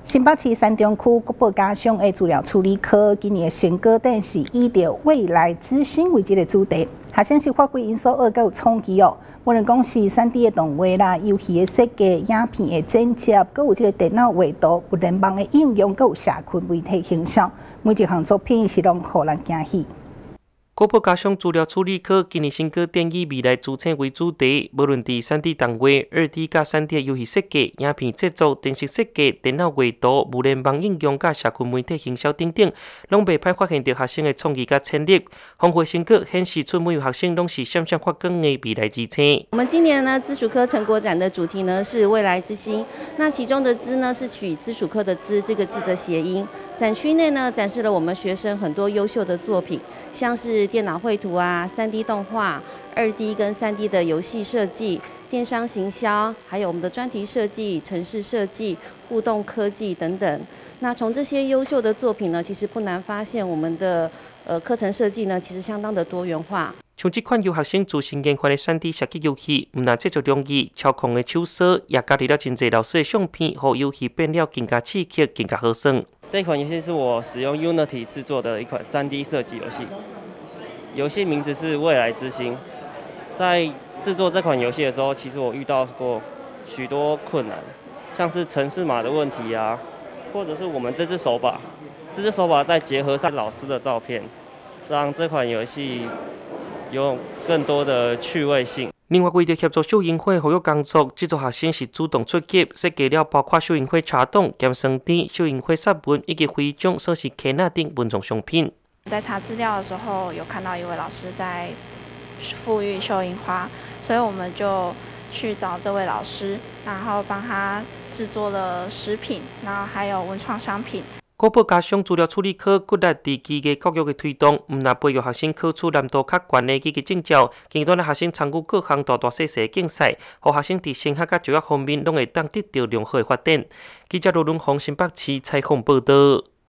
新北市三中区国宝家乡的资料处理科今年的成果展是以着未来之星为这个主题，学生是发挥因所学较有创意哦。无论讲是3D 的动画啦、游戏的设计、影片的剪接，佮有这个电脑画图、不联网的应用，佮有社群媒体形象，每一项作品是拢互人惊喜。 国宝家乡资料处理科今年成果展以未来资产为主题，无论伫3D 动画、2D 甲3D 的游戏设计、影片制作、电视设计、电脑画图、无联网应用甲社群媒体行销等等，拢袂歹发现到学生的创意甲潜力。丰富成果显示出每位学生拢是闪闪发光的未来之星。 我们今年呢，资属科成果展的主题呢是未来之星。那其中的“资”呢是取资属科的“资”这个字的谐音。展区内呢展示了我们学生很多优秀的作品，像是电脑绘图啊、3D 动画、2D 跟3D 的游戏设计、电商行销，还有我们的专题设计、程式设计、互动科技等等。那从这些优秀的作品呢，其实不难发现我们的课程设计呢，其实相当的多元化。 像这款由学生自行研发的3D 设计游戏，唔但制作容易，操控的手势也加入了真侪老师的相片，让游戏变了更加刺激、更加好耍。 这款游戏是我使用 Unity 制作的一款3D 设计游戏，游戏名字是《未来之星》。在制作这款游戏的时候，其实我遇到过许多困难，像是程式码的问题啊，或者是我们这只手把再结合上老师的照片，让这款游戏有更多的趣味性。 另外，为了协助小营会合约工作，制作学生是主动出击，设计了包括小营会茶档、咸酸甜、小营会杀文以及徽章、首饰、卡那等文创商品。 在查资料的时候，有看到一位老师在富裕绣樱花，所以我们就去找这位老师，然后帮他制作了食品，然后还有文创商品。 国宝家乡资料处理科骨力伫技艺教育的推动，唔但培育学生考取难度较悬的技艺证照，更多的学生参与各项大小小的竞赛，让学生伫升学甲就业方面拢会当得到良好的发展。记者罗伦宏新北市采访报道。